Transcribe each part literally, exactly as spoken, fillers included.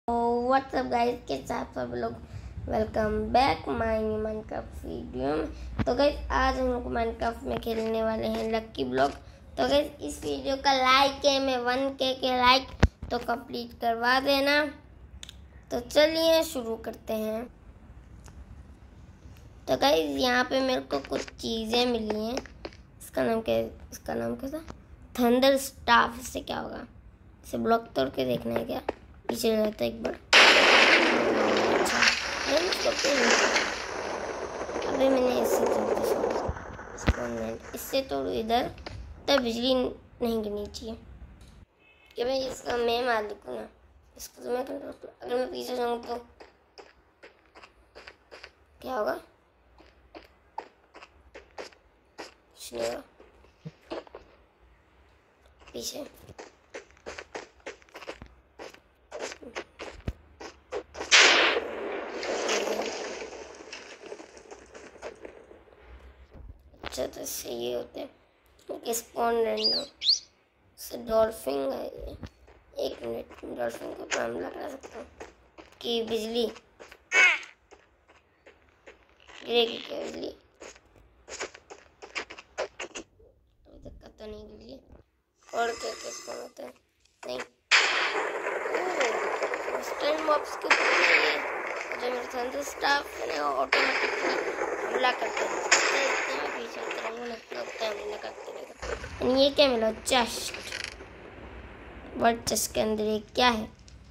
WhatsApp guys, कैसे आप सब लोग। Welcome back my new Minecraft video में। तो गाइस आज हम लोग माइनक्राफ्ट में खेलने वाले हैं लक्की ब्लॉक। तो गाइस इस वीडियो का लाइक है मैं वन के के लाइक तो कंप्लीट करवा देना। तो चलिए शुरू करते हैं। तो गाइस यहाँ पे मेरे को कुछ चीज़ें मिली हैं। इसका नाम क्या है? इसका नाम क्या था? Thunder staff. इससे क्या होगा? इसे ब्लॉक तोड़ के देखना है क्या? पीछे रहता है एक बार। अभी मैंने इससे इससे तोड़ू इधर, तब बिजली नहीं गिरनी चाहिए कि भाई इसका मैं मालिक हूँ ना। इसको तो मैं कंट्रोल करूँ। अगर मैं पीछे जाऊँ तो क्या होगा? कुछ नहीं होगा। पीछे अच्छा, तो इससे ये होते हैं स्पॉन रैंडम से डॉल्फिन है। एक मिनट, डॉल्फिन को काम लगा सकता हूँ कि बिजली गिरेगी क्या? बिजली अभी तक का तो नहीं गिरी। और क्या क्या स्पॉन होता है? नहीं, मॉब्स के ऊपर जो मेरे थंडर स्टाफ है ना ऑटोमेटिकली हमला करते हैं। ये क्या मिला? चेस्ट। वर्ड चेस्ट के अंदर ये क्या है?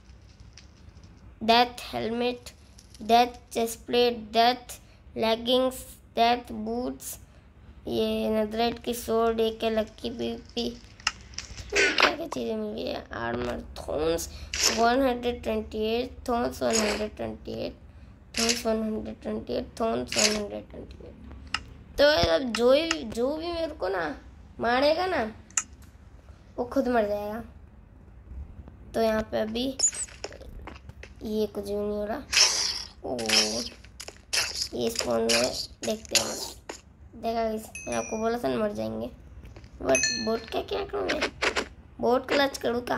Death helmet, death chest plate, death leggings, death boots, ये नेदरराइट की सोर्ड, एक लक्की पीपी। क्या क्या चीज़ें मिली है? Armour, thorns one hundred twenty eight, thorns one hundred twenty eight, thorns one hundred twenty eight, thorns one hundred twenty eight. तो अब जो भी जो भी मेरे को ना मारेगा ना वो खुद मर जाएगा। तो यहाँ पे अभी ये कुछ भी नहीं हो रहा। ओ ये स्पॉन में देखते हैं। देखा इस मैं आपको बोला था मर जाएंगे। बट बोट का क्या करूँ मैं? बोट क्लच करूँ का?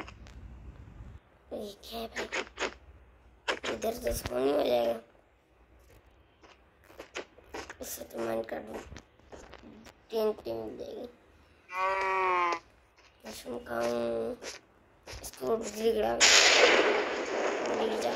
ये क्या है भाई? इधर तो स्पॉन ही हो जाएगा। इससे तो मन कर दूँ टीएनटी मिल जाएगी। मशरूम खाऊं, इसको बिजली गिरा गिर जा।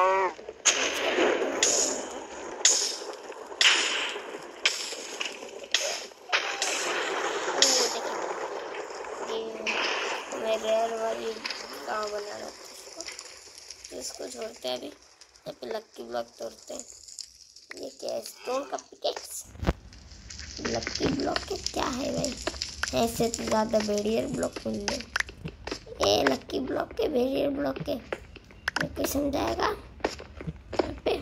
मैं रेयर वाली गाँव बना रहा था इसको, तो इसको छोड़ते हैं अभी। यहाँ पे लक्की ब्लॉक तोड़ते हैं। ये क्या है? स्टोन का पिकेट्स। लक्की ब्लॉक के क्या है भाई? ऐसे तो ज़्यादा बैरियर ब्लॉक मिल रहे। ये लक्की ब्लॉक के बैरियर ब्लॉक के मैं कोई समझाएगा यहाँ पे?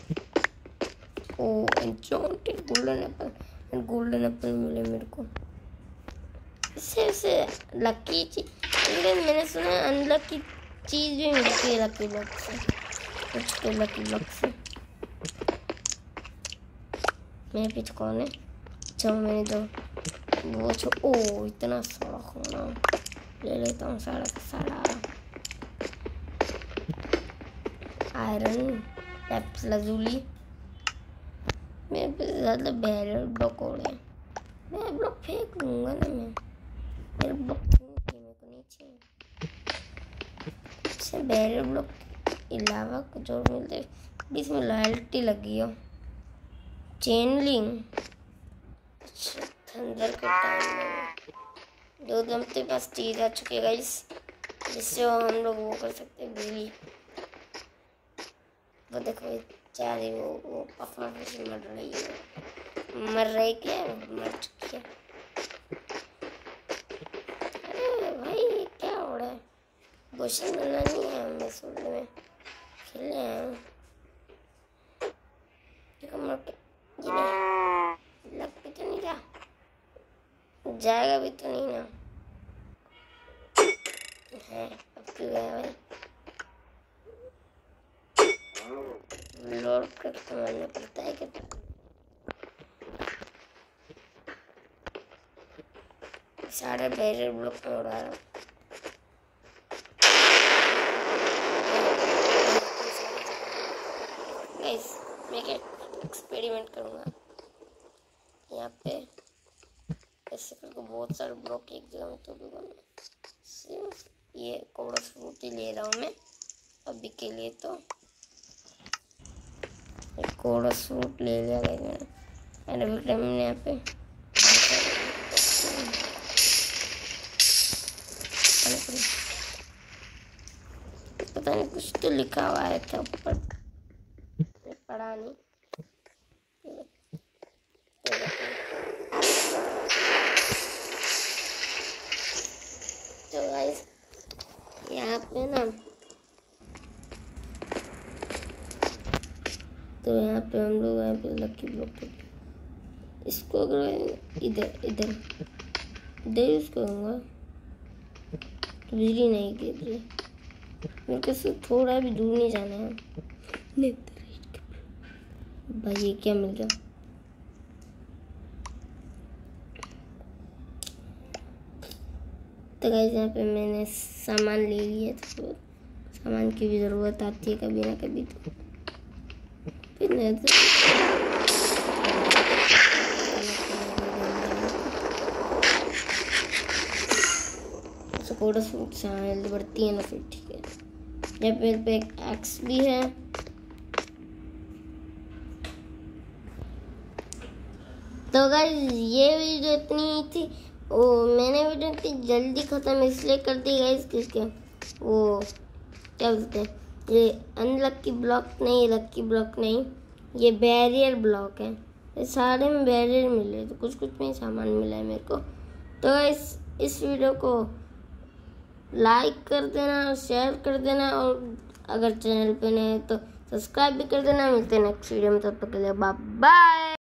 ओ enchanted golden apple, golden apple मिले मेरे को। इससे वैसे लक्की चीज मैंने सुना है अनलक्की चीज़ भी मिलती है लक्की ब्लॉक से। कुछ तो लक्की ब्लॉक से मेरे पीछे कौन है? अच्छा मैंने तो वो छो ओ इतना सारा खाना ले लेता हूँ, सारा का सारा। Iron, lapis lazuli। मेरे पे ज़्यादा बैरियर ब्लॉक हो रहे हैं। मैं ब्लॉक फेंक दूँगा ना। मैं मेरे ब्लॉक मेरे को नहीं चाहिए। इससे बैरियर ब्लॉक के अलावा कुछ और मिलते हैं। इसमें लॉयल्टी लगी हो। Chain link. अच्छा थंडर के टाइम में दो दमते पास चीज आ चुकी है गाइस, जिससे हम लोग वो कर सकते हैं बिजली। वो देखो बेचारी वो वो पफा से मर रही है। मर रही क्या? मर चुकी है। अरे भाई क्या हो रहा है? क्वेश्चन करना नहीं है हमें स्कूल में खेलने हैं। ये नहीं लग भी तो नहीं रहा, जाएगा भी तो नहीं ना है। अब क्यों गया भाई? लोड करके मारना पड़ता है क्या? सारे बैरियर ब्लॉक में उड़ा रहा हूँ। एक्सपेरिमेंट करूँगा। यहाँ पे ऐसे करके बहुत सारे ब्लॉक एक जगह में तोड़ूंगा मैं। सिर्फ ये कोड़ा फ्रूट ही ले रहा हूँ मैं अभी के लिए। तो कोड़ा फ्रूट ले लिया गया मैंने। एंड अभी टाइम मैंने यहाँ पे पता नहीं कुछ तो लिखा हुआ है था ऊपर, पढ़ा नहीं। तो गाइस यहाँ पे ना, तो यहाँ पे हम लोग यहाँ पे लकी ब्लॉक इसको अगर इधर इधर इधर यूज करूँगा तो बिजली नहीं गिर रही। मेरे को से थोड़ा भी दूर नहीं जाना है। नहीं भाई ये क्या मिल गया? तो गाइस यहाँ पे मैंने सामान ले लिया। तो सामान की भी ज़रूरत आती है कभी ना कभी। तो फिर कोड़ा सूट से जल्दी बढ़ती है ना, फिर ठीक है। यहाँ पे मेरे पे एक एक्स भी है। तो गाइस ये वीडियो इतनी ही थी। ओ मैंने वीडियो इतनी जल्दी ख़त्म इसलिए कर दी गाइस, किसके वो क्या बोलते हैं, ये अनलक्की ब्लॉक नहीं, लक्की ब्लॉक नहीं, ये बैरियर ब्लॉक है। ये सारे में बैरियर मिले, तो कुछ कुछ में सामान मिला है मेरे को। तो गाइस इस वीडियो को लाइक कर देना और शेयर कर देना, और अगर चैनल पे नए हैं तो सब्सक्राइब भी कर देना। मिलते हैं नेक्स्ट वीडियो में, तब तक के लिए बाय बाय।